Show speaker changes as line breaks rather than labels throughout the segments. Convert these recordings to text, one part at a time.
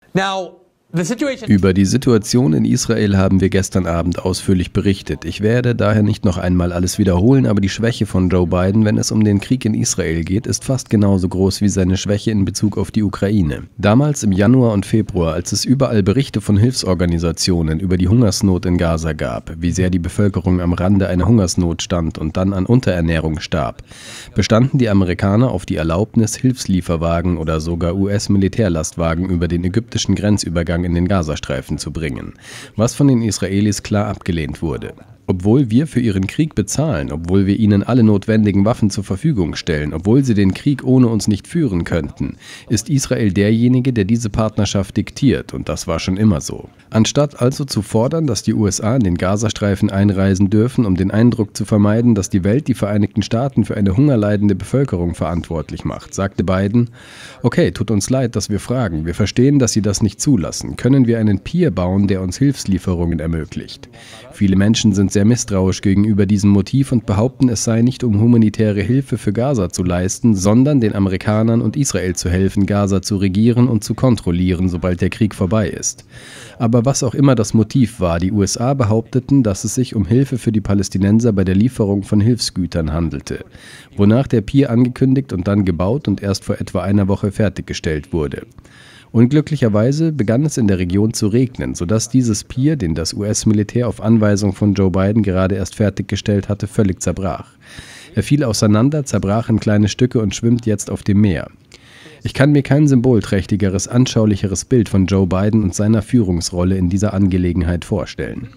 Über die Situation in Israel haben wir gestern Abend ausführlich berichtet. Ich werde daher nicht noch einmal alles wiederholen, aber die Schwäche von Joe Biden, wenn es um den Krieg in Israel geht, ist fast genauso groß wie seine Schwäche in Bezug auf die Ukraine. Damals im Januar und Februar, als es überall Berichte von Hilfsorganisationen über die Hungersnot in Gaza gab, wie sehr die Bevölkerung am Rande einer Hungersnot stand und dann an Unterernährung starb, bestanden die Amerikaner auf die Erlaubnis, Hilfslieferwagen oder sogar US-Militärlastwagen über den ägyptischen Grenzübergang in den Gazastreifen zu bringen, was von den Israelis klar abgelehnt wurde. Obwohl wir für ihren Krieg bezahlen, obwohl wir ihnen alle notwendigen Waffen zur Verfügung stellen, obwohl sie den Krieg ohne uns nicht führen könnten, ist Israel derjenige, der diese Partnerschaft diktiert, und das war schon immer so. Anstatt also zu fordern, dass die USA in den Gazastreifen einreisen dürfen, um den Eindruck zu vermeiden, dass die Welt die Vereinigten Staaten für eine hungerleidende Bevölkerung verantwortlich macht, sagte Biden: Okay, tut uns leid, dass wir fragen. Wir verstehen, dass Sie das nicht zulassen. Können wir einen Pier bauen, der uns Hilfslieferungen ermöglicht? Viele Menschen sind sehr misstrauisch gegenüber diesem Motiv und behaupten, es sei nicht, um humanitäre Hilfe für Gaza zu leisten, sondern den Amerikanern und Israel zu helfen, Gaza zu regieren und zu kontrollieren, sobald der Krieg vorbei ist. Aber was auch immer das Motiv war, die USA behaupteten, dass es sich um Hilfe für die Palästinenser bei der Lieferung von Hilfsgütern handelte, wonach der Pier angekündigt und dann gebaut und erst vor etwa einer Woche fertiggestellt wurde. Unglücklicherweise begann es in der Region zu regnen, sodass dieses Pier, den das US-Militär auf Anweisung von Joe Biden gerade erst fertiggestellt hatte, völlig zerbrach. Er fiel auseinander, zerbrach in kleine Stücke und schwimmt jetzt auf dem Meer. Ich kann mir kein symbolträchtigeres, anschaulicheres Bild von Joe Biden und seiner Führungsrolle in dieser Angelegenheit vorstellen.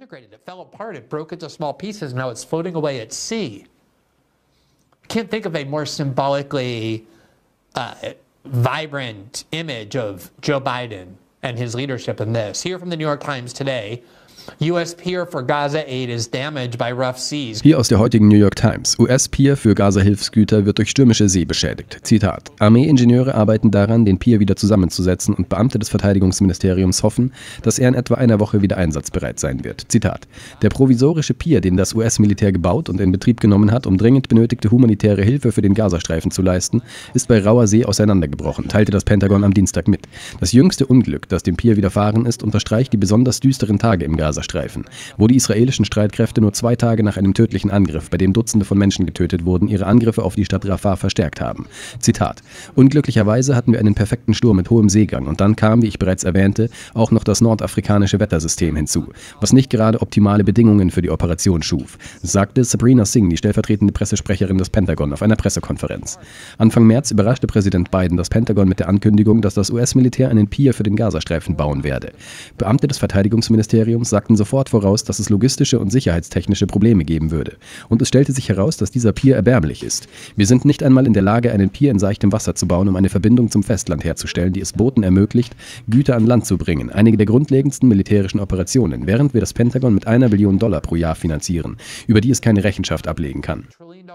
Vibrant image of Joe Biden and his leadership in this. Here from the New York Times today. US Pier for Gaza aid is damaged by rough seas.
Hier aus der heutigen New York Times. US-Pier für Gaza-Hilfsgüter wird durch stürmische See beschädigt. Zitat: Armeeingenieure arbeiten daran, den Pier wieder zusammenzusetzen, und Beamte des Verteidigungsministeriums hoffen, dass er in etwa einer Woche wieder einsatzbereit sein wird. Zitat: Der provisorische Pier, den das US-Militär gebaut und in Betrieb genommen hat, um dringend benötigte humanitäre Hilfe für den Gazastreifen zu leisten, ist bei rauer See auseinandergebrochen, teilte das Pentagon am Dienstag mit. Das jüngste Unglück, das dem Pier widerfahren ist, unterstreicht die besonders düsteren Tage im Gazastreifen, wo die israelischen Streitkräfte nur 2 Tage nach einem tödlichen Angriff, bei dem Dutzende von Menschen getötet wurden, ihre Angriffe auf die Stadt Rafah verstärkt haben. Zitat: Unglücklicherweise hatten wir einen perfekten Sturm mit hohem Seegang und dann kam, wie ich bereits erwähnte, auch noch das nordafrikanische Wettersystem hinzu, was nicht gerade optimale Bedingungen für die Operation schuf, sagte Sabrina Singh, die stellvertretende Pressesprecherin des Pentagon, auf einer Pressekonferenz. Anfang März überraschte Präsident Biden das Pentagon mit der Ankündigung, dass das US-Militär einen Pier für den Gazastreifen bauen werde. Beamte des Verteidigungsministeriums sagten sofort voraus, dass es logistische und sicherheitstechnische Probleme geben würde. Und es stellte sich heraus, dass dieser Pier erbärmlich ist. Wir sind nicht einmal in der Lage, einen Pier in seichtem Wasser zu bauen, um eine Verbindung zum Festland herzustellen, die es Booten ermöglicht, Güter an Land zu bringen. Einige der grundlegendsten militärischen Operationen, während wir das Pentagon mit $1 Billion pro Jahr finanzieren, über die es keine Rechenschaft ablegen kann.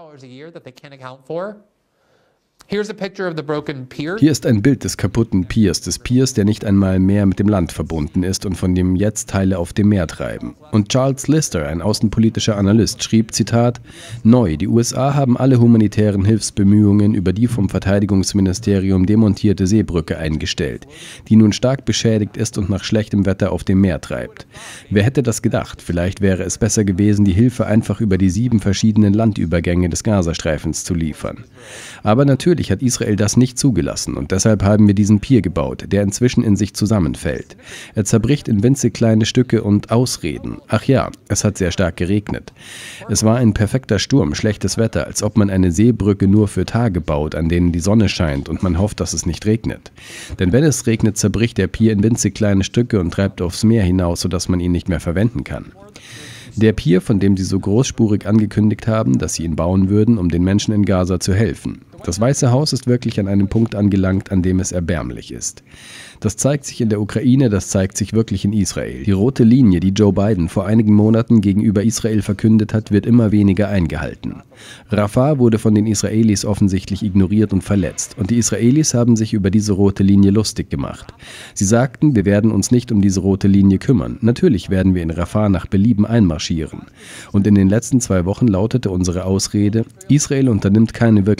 Hier ist ein Bild des kaputten Piers, des Piers, der nicht einmal mehr mit dem Land verbunden ist und von dem jetzt Teile auf dem Meer treiben. Und Charles Lister, ein außenpolitischer Analyst, schrieb, Zitat: Neu, die USA haben alle humanitären Hilfsbemühungen über die vom Verteidigungsministerium demontierte Seebrücke eingestellt, die nun stark beschädigt ist und nach schlechtem Wetter auf dem Meer treibt. Wer hätte das gedacht? Vielleicht wäre es besser gewesen, die Hilfe einfach über die 7 verschiedenen Landübergänge des Gazastreifens zu liefern. Aber natürlich hat Israel das nicht zugelassen und deshalb haben wir diesen Pier gebaut, der inzwischen in sich zusammenfällt. Er zerbricht in winzig kleine Stücke und Ausreden. Ach ja, es hat sehr stark geregnet. Es war ein perfekter Sturm, schlechtes Wetter, als ob man eine Seebrücke nur für Tage baut, an denen die Sonne scheint und man hofft, dass es nicht regnet. Denn wenn es regnet, zerbricht der Pier in winzig kleine Stücke und treibt aufs Meer hinaus, sodass man ihn nicht mehr verwenden kann. Der Pier, von dem sie so großspurig angekündigt haben, dass sie ihn bauen würden, um den Menschen in Gaza zu helfen. Das Weiße Haus ist wirklich an einem Punkt angelangt, an dem es erbärmlich ist. Das zeigt sich in der Ukraine, das zeigt sich wirklich in Israel. Die rote Linie, die Joe Biden vor einigen Monaten gegenüber Israel verkündet hat, wird immer weniger eingehalten. Rafah wurde von den Israelis offensichtlich ignoriert und verletzt. Und die Israelis haben sich über diese rote Linie lustig gemacht. Sie sagten, wir werden uns nicht um diese rote Linie kümmern. Natürlich werden wir in Rafah nach Belieben einmarschieren. Und in den letzten 2 Wochen lautete unsere Ausrede, Israel unternimmt keine wirklich schwere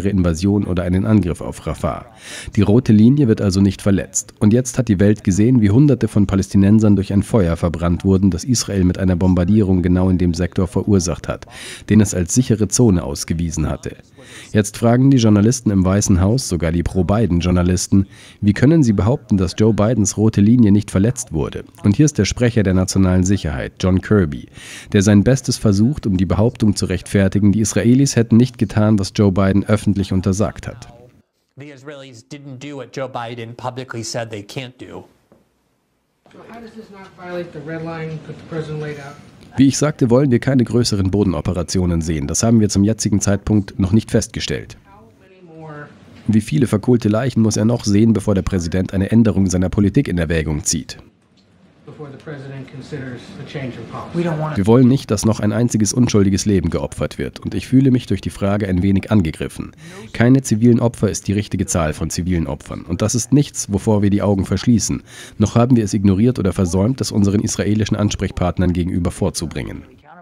militärische Invasion oder einen Angriff auf Rafah. Die rote Linie wird also nicht verletzt. Und jetzt hat die Welt gesehen, wie Hunderte von Palästinensern durch ein Feuer verbrannt wurden, das Israel mit einer Bombardierung genau in dem Sektor verursacht hat, den es als sichere Zone ausgewiesen hatte. Jetzt fragen die Journalisten im Weißen Haus, sogar die Pro-Biden-Journalisten, wie können sie behaupten, dass Joe Bidens rote Linie nicht verletzt wurde? Und hier ist der Sprecher der nationalen Sicherheit, John Kirby, der sein Bestes versucht, um die Behauptung zu rechtfertigen, die Israelis hätten nicht getan, was Joe Biden öffentlich untersagt hat.
The Israelis didn't do what Joe Biden publicly said they can't do.
So how does this not violate the red line that the president laid out?
Wie ich sagte, wollen wir keine größeren Bodenoperationen sehen. Das haben wir zum jetzigen Zeitpunkt noch nicht festgestellt. Wie viele verkohlte Leichen muss er noch sehen, bevor der Präsident eine Änderung seiner Politik in Erwägung zieht? Wir wollen nicht, dass noch ein einziges unschuldiges Leben geopfert wird. Und ich fühle mich durch die Frage ein wenig angegriffen. Keine zivilen Opfer ist die richtige Zahl von zivilen Opfern. Und das ist nichts, wovor wir die Augen verschließen. Noch haben wir es ignoriert oder versäumt, es unseren israelischen Ansprechpartnern gegenüber vorzubringen.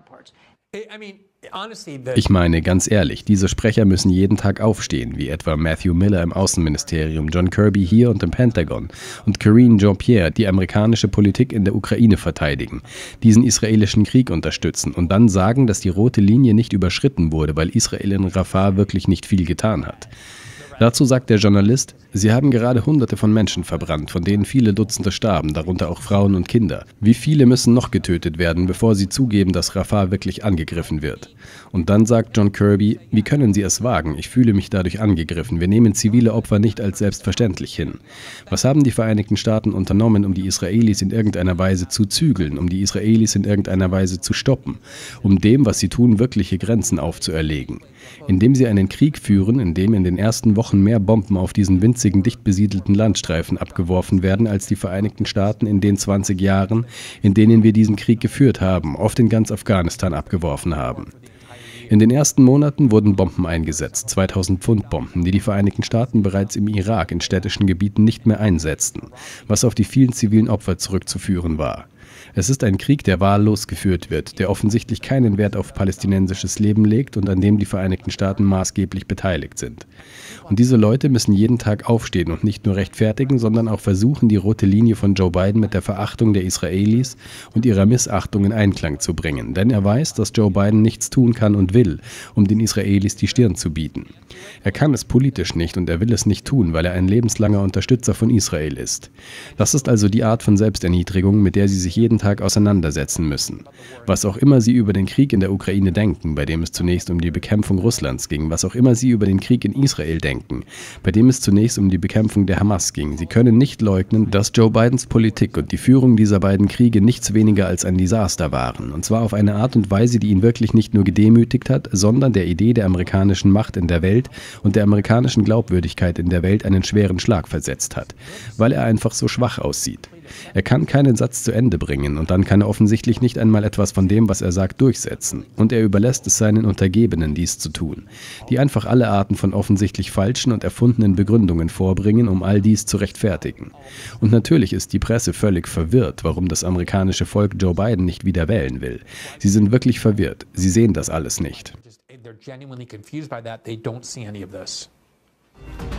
Ich meine, ganz ehrlich, diese Sprecher müssen jeden Tag aufstehen, wie etwa Matthew Miller im Außenministerium, John Kirby hier und im Pentagon und Karine Jean-Pierre, die amerikanische Politik in der Ukraine verteidigen, diesen israelischen Krieg unterstützen und dann sagen, dass die rote Linie nicht überschritten wurde, weil Israel in Rafah wirklich nicht viel getan hat. Dazu sagt der Journalist, sie haben gerade Hunderte von Menschen verbrannt, von denen viele Dutzende starben, darunter auch Frauen und Kinder. Wie viele müssen noch getötet werden, bevor sie zugeben, dass Rafah wirklich angegriffen wird? Und dann sagt John Kirby, wie können Sie es wagen? Ich fühle mich dadurch angegriffen. Wir nehmen zivile Opfer nicht als selbstverständlich hin. Was haben die Vereinigten Staaten unternommen, um die Israelis in irgendeiner Weise zu zügeln, um die Israelis in irgendeiner Weise zu stoppen, um dem, was sie tun, wirkliche Grenzen aufzuerlegen? Indem sie einen Krieg führen, in dem in den ersten Wochen mehr Bomben auf diesen winzigen, dicht besiedelten Landstreifen abgeworfen werden als die Vereinigten Staaten in den 20 Jahren, in denen wir diesen Krieg geführt haben, oft in ganz Afghanistan abgeworfen haben. In den ersten Monaten wurden Bomben eingesetzt, 2000 Pfund Bomben, die die Vereinigten Staaten bereits im Irak in städtischen Gebieten nicht mehr einsetzten, was auf die vielen zivilen Opfer zurückzuführen war. Es ist ein Krieg, der wahllos geführt wird, der offensichtlich keinen Wert auf palästinensisches Leben legt und an dem die Vereinigten Staaten maßgeblich beteiligt sind. Und diese Leute müssen jeden Tag aufstehen und nicht nur rechtfertigen, sondern auch versuchen, die rote Linie von Joe Biden mit der Verachtung der Israelis und ihrer Missachtung in Einklang zu bringen. Denn er weiß, dass Joe Biden nichts tun kann und will, um den Israelis die Stirn zu bieten. Er kann es politisch nicht und er will es nicht tun, weil er ein lebenslanger Unterstützer von Israel ist. Das ist also die Art von Selbsterniedrigung, mit der sie sich jeden Tag auseinandersetzen müssen. Was auch immer sie über den Krieg in der Ukraine denken, bei dem es zunächst um die Bekämpfung Russlands ging, was auch immer sie über den Krieg in Israel denken, bei dem es zunächst um die Bekämpfung der Hamas ging, sie können nicht leugnen, dass Joe Bidens Politik und die Führung dieser beiden Kriege nichts weniger als ein Desaster waren. Und zwar auf eine Art und Weise, die ihn wirklich nicht nur gedemütigt hat, sondern der Idee der amerikanischen Macht in der Welt und der amerikanischen Glaubwürdigkeit in der Welt einen schweren Schlag versetzt hat, weil er einfach so schwach aussieht. Er kann keinen Satz zu Ende bringen und dann kann er offensichtlich nicht einmal etwas von dem, was er sagt, durchsetzen. Und er überlässt es seinen Untergebenen, dies zu tun, die einfach alle Arten von offensichtlich falschen und erfundenen Begründungen vorbringen, um all dies zu rechtfertigen. Und natürlich ist die Presse völlig verwirrt, warum das amerikanische Volk Joe Biden nicht wieder wählen will. Sie sind wirklich verwirrt. Sie sehen das alles nicht.
They're genuinely confused by that. They don't see any of this.